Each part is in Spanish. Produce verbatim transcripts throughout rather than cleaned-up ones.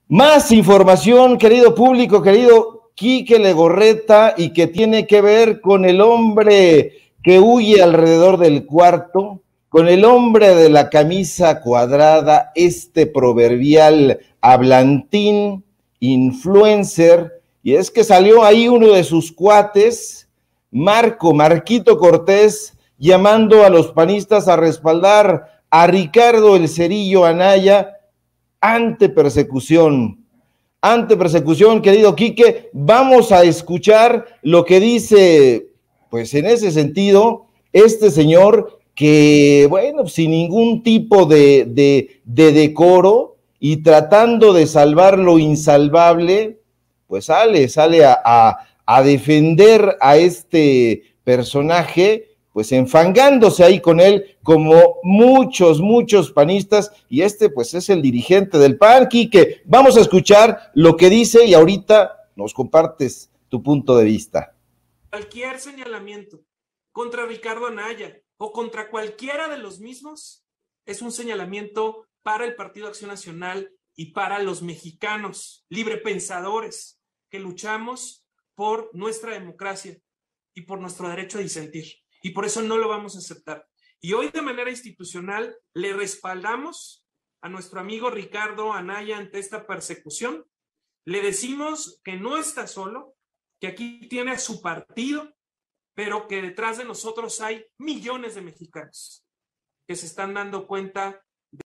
Más información, querido público, querido Quique Legorreta, y que tiene que ver con el hombre que huye alrededor del cuarto, con el hombre de la camisa cuadrada, este proverbial hablantín, influencer, y es que salió ahí uno de sus cuates, Marco, Marquito Cortés, llamando a los panistas a respaldar a Ricardo El Cerillo Anaya ante persecución. Ante persecución, querido Quique, vamos a escuchar lo que dice, pues en ese sentido, este señor que, bueno, sin ningún tipo de, de, de decoro y tratando de salvar lo insalvable, pues sale, sale a, a, a defender a este personaje, pues enfangándose ahí con él, como muchos, muchos panistas, y este pues es el dirigente del P A N, Quique. Vamos a escuchar lo que dice y ahorita nos compartes tu punto de vista. Cualquier señalamiento contra Ricardo Anaya o contra cualquiera de los mismos es un señalamiento para el Partido Acción Nacional y para los mexicanos librepensadores que luchamos por nuestra democracia y por nuestro derecho a disentir. Y por eso no lo vamos a aceptar. Y hoy de manera institucional le respaldamos a nuestro amigo Ricardo Anaya ante esta persecución. Le decimos que no está solo, que aquí tiene a su partido, pero que detrás de nosotros hay millones de mexicanos que se están dando cuenta. De...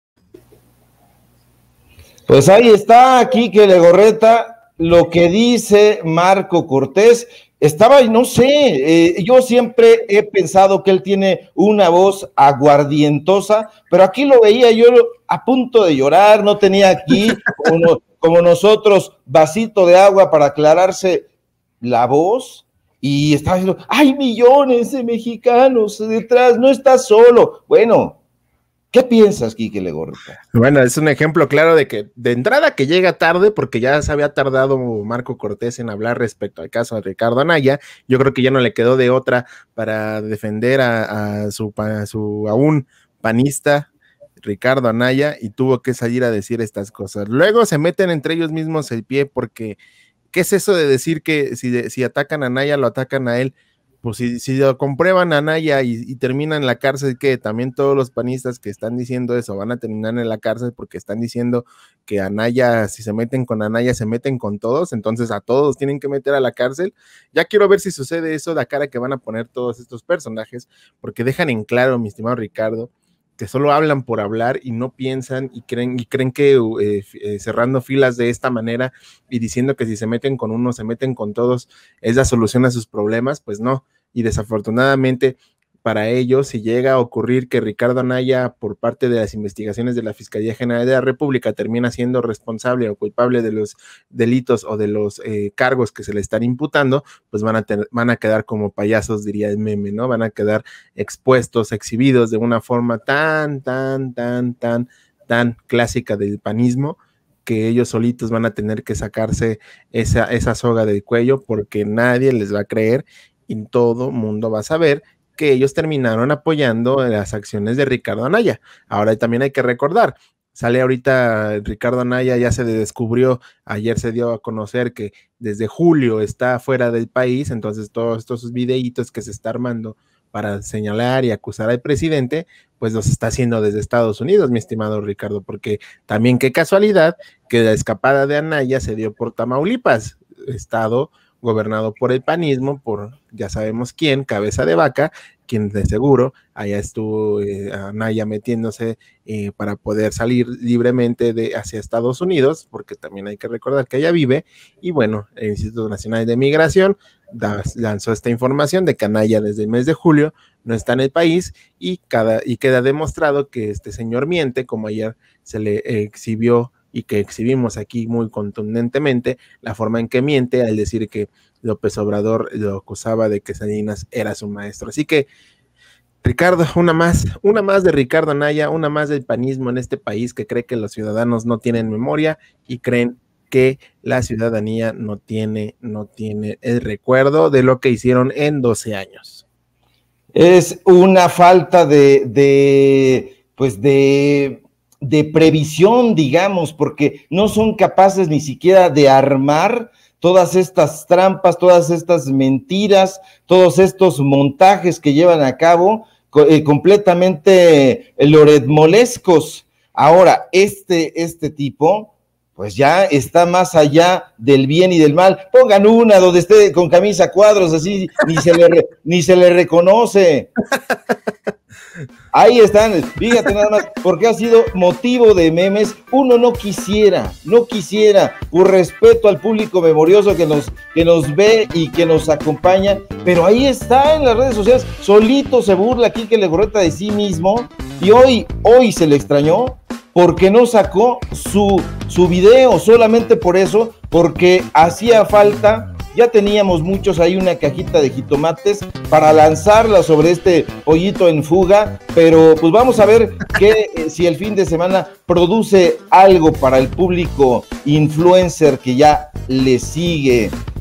Pues ahí está, Quique Legorreta, lo que dice Marco Cortés. Estaba, no sé, eh, yo siempre he pensado que él tiene una voz aguardientosa, pero aquí lo veía yo a punto de llorar, no tenía aquí, como, no, como nosotros, vasito de agua para aclararse la voz, y estaba diciendo, hay millones de mexicanos detrás, no estás solo. Bueno, ¿qué piensas, Quique Legorreta? Bueno, es un ejemplo claro de que de entrada que llega tarde, porque ya se había tardado Marco Cortés en hablar respecto al caso de Ricardo Anaya. Yo creo que ya no le quedó de otra para defender a, a, su, a su aún panista Ricardo Anaya, y tuvo que salir a decir estas cosas. Luego se meten entre ellos mismos el pie, porque ¿qué es eso de decir que si, de, si atacan a Anaya, lo atacan a él? Pues si, si lo comprueban a Anaya y, y termina en la cárcel, que también todos los panistas que están diciendo eso van a terminar en la cárcel, porque están diciendo que Anaya, si se meten con Anaya, se meten con todos, entonces a todos tienen que meter a la cárcel. Ya quiero ver si sucede eso, la cara que van a poner todos estos personajes, porque dejan en claro, mi estimado Ricardo, que solo hablan por hablar y no piensan y creen, y creen que eh, eh, cerrando filas de esta manera y diciendo que si se meten con uno, se meten con todos, es la solución a sus problemas. Pues no, y desafortunadamente para ellos, si llega a ocurrir que Ricardo Anaya, por parte de las investigaciones de la Fiscalía General de la República, termina siendo responsable o culpable de los delitos o de los eh, cargos que se le están imputando, pues van a, tener, van a quedar como payasos, diría el meme, ¿no? Van a quedar expuestos, exhibidos de una forma tan, tan, tan, tan, tan clásica del panismo, que ellos solitos van a tener que sacarse esa, esa soga del cuello, porque nadie les va a creer y todo mundo va a saber que ellos terminaron apoyando las acciones de Ricardo Anaya. Ahora también hay que recordar, sale ahorita Ricardo Anaya, ya se descubrió, ayer se dio a conocer que desde julio está fuera del país, entonces todos estos videitos que se está armando para señalar y acusar al presidente, pues los está haciendo desde Estados Unidos, mi estimado Ricardo, porque también qué casualidad que la escapada de Anaya se dio por Tamaulipas, estado gobernado por el panismo, por ya sabemos quién, cabeza de vaca, quien de seguro allá estuvo eh, Anaya metiéndose eh, para poder salir libremente de hacia Estados Unidos, porque también hay que recordar que allá vive. Y bueno, el Instituto Nacional de Migración da, lanzó esta información de que Anaya desde el mes de julio no está en el país, y, cada, y queda demostrado que este señor miente, como ayer se le eh, exhibió y que exhibimos aquí muy contundentemente, la forma en que miente al decir que López Obrador lo acusaba de que Salinas era su maestro. Así que, Ricardo, una más, una más de Ricardo Anaya, una más del panismo en este país, que cree que los ciudadanos no tienen memoria y creen que la ciudadanía no tiene, no tiene el recuerdo de lo que hicieron en doce años. Es una falta de, de pues de... de previsión, digamos, porque no son capaces ni siquiera de armar todas estas trampas, todas estas mentiras, todos estos montajes que llevan a cabo eh, completamente loretmolescos. Ahora, este, este tipo, pues ya está más allá del bien y del mal. Pongan una donde esté con camisa a cuadros, así ni se le, re, ni se le reconoce. Ahí están, fíjate nada más, porque ha sido motivo de memes. Uno no quisiera, no quisiera, por respeto al público memorioso que nos, que nos ve y que nos acompaña, pero ahí está en las redes sociales, solito se burla aquí que Legorreta de sí mismo, y hoy, hoy se le extrañó porque no sacó su, su video, solamente por eso, porque hacía falta. Ya teníamos muchos ahí una cajita de jitomates para lanzarla sobre este pollito en fuga, pero pues vamos a ver que eh, si el fin de semana produce algo para el público influencer que ya le sigue.